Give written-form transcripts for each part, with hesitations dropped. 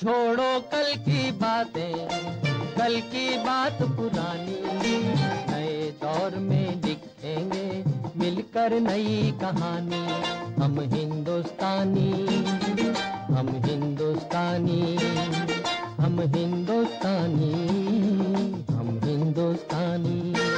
छोड़ो कल की बातें, कल की बात पुरानी, नए दौर में लिखेंगे मिलकर नई कहानी। हम हिंदुस्तानी, हम हिंदुस्तानी, हम हिंदुस्तानी, हम हिंदुस्तानी।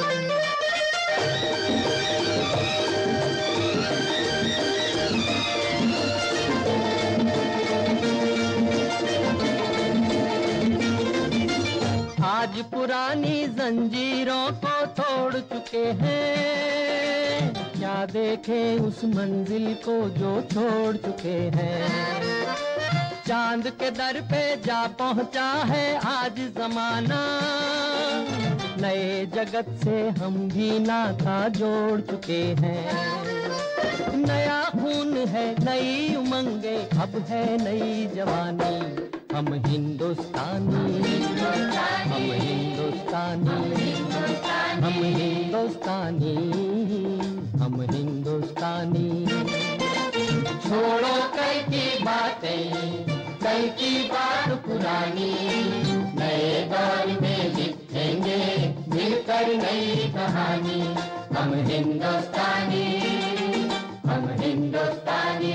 आज पुरानी जंजीरों को तोड़ चुके हैं, क्या देखें उस मंजिल को जो छोड़ चुके हैं। चांद के दर पे जा पहुंचा है आज जमाना, नए जगत से हम भी नाता जोड़ चुके हैं। नया खून है, नई उमंगे, अब है नई जवानी। हम हिंदुस्तानी, हम हिंदुस्तानी, हम हिंदुस्तानी, हम हिंदुस्तानी। छोड़ो कल की बातें, कल की बात पुरानी, नए दौर में लिखेंगे मिलकर नई कहानी। हम हिंदुस्तानी, हम हिंदुस्तानी।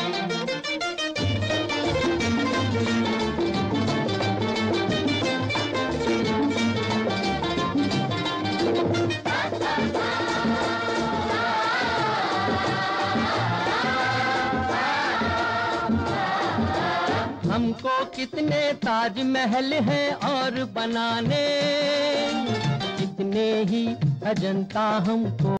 हमको कितने ताजमहल हैं और बनाने, कितने ही अजंता हमको